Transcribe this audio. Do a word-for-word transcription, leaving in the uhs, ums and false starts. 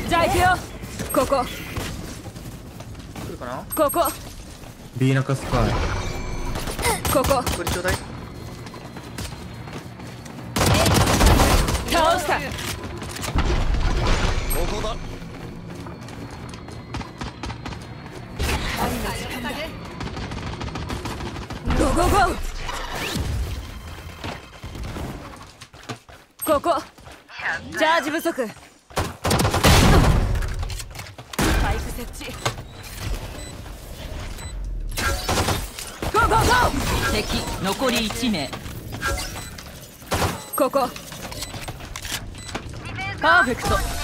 じゃあ行くよ。ここ来るかな。 ここ B 中スカイ。 こここれちょうだい。 倒した。 ここだ。 ゴーゴーゴー。ここチャージ不足。パイプ設置。ゴーゴーゴー。 敵残りいち名。 ここパーフェクト。